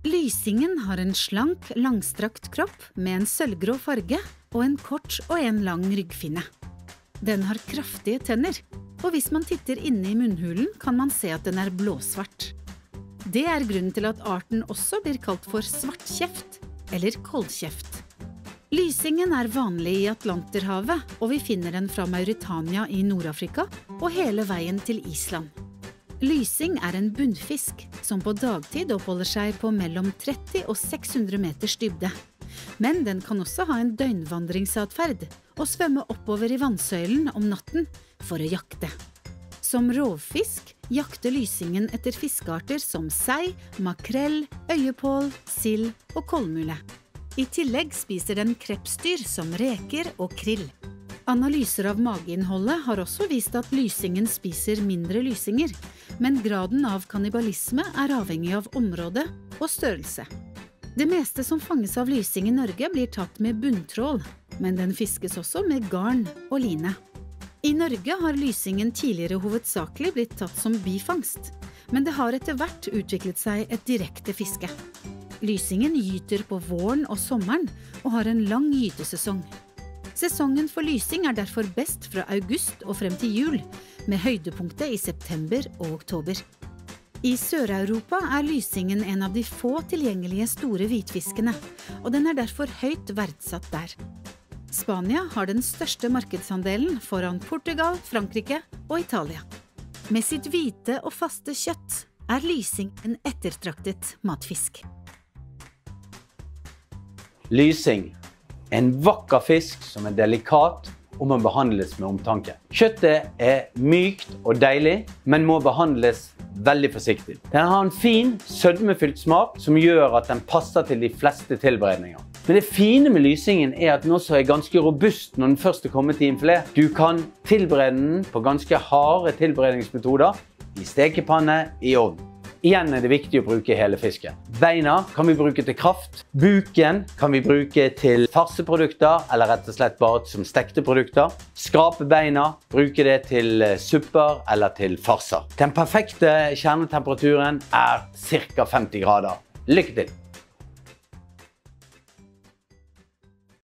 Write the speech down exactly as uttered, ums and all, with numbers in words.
Lysingen har en slank, langstrakt kropp med en sølvgrå farge og en kort og en lang ryggfinne. Den har kraftige tenner, og hvis man titter inne i munnhulen kan man se at den er blåsvart. Det er grunnen til at arten også blir kalt for svartkjeft eller koldkjeft. Lysingen er vanlig i Atlanterhavet, og vi finner den fra Mauritania i Nord-Afrika og hele veien til Island. Lysing er en bunnfisk som på dagtid oppholder seg på mellom tretti og seks hundre meters dybde. Men den kan også ha en døgnvandringsatferd og svømme oppover i vannsøylen om natten for å jakte. Som rovfisk jakter lysingen etter fiskearter som sei, makrell, øyepål, sild og kolmule. I tillegg spiser den krepsdyr som reker og krill. Analyser av mageinnholdet har også vist at lysingen spiser mindre lysinger, men graden av kannibalisme er avhengig av område og størrelse. Det meste som fanges av lysing i Norge blir tatt med bunntrål, men den fiskes også med garn og line. I Norge har lysingen tidligere hovedsakelig blitt tatt som bifangst, men det har etter hvert utviklet seg et direkte fiske. Lysingen gyter på våren og sommeren og har en lang gytesesong. Sesongen for lysing er derfor best fra august og frem til jul, med høydepunktet i september og oktober. I Sør-Europa er lysingen en av de få tilgjengelige store hvitfiskene, og den er derfor høyt verdsatt der. Spania har den største markedsandelen foran Portugal, Frankrike og Italia. Med sitt hvite og faste kjøtt er lysing en ettertraktet matfisk. Lysing. En vakker fisk som er delikat og må behandles med omtanke. Kjøttet er mykt og deilig, men må behandles veldig forsiktig. Den har en fin, sødmefylt smak som gjør at den passer til de fleste tilberedninger. Men det fine med lysingen er at den også er ganske robust når den først er kommet i en filet. Du kan tilberede den på ganske harde tilberedningsmetoder, i stekepanne, i ovn. Igjen er det viktig å bruke hele fisken. Beina kan vi bruke til kraft. Buken kan vi bruke til farseprodukter, eller rett og slett bare som stekte produkter. Skrape beina, bruke det til supper eller til farser. Den perfekte kjernetemperaturen er ca femti grader. Lykke til!